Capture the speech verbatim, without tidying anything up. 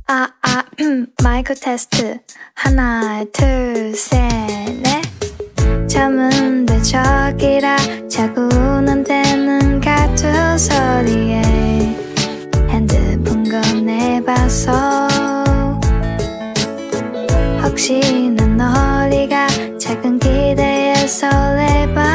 아, 아, 마이크 테스트. 하나, 둘, 셋, 넷. 잠은 저기라 자꾸 눈대는 같은 소리에 핸드폰 꺼내봐서 혹시 난 너리가 작은 기대에 설레봐.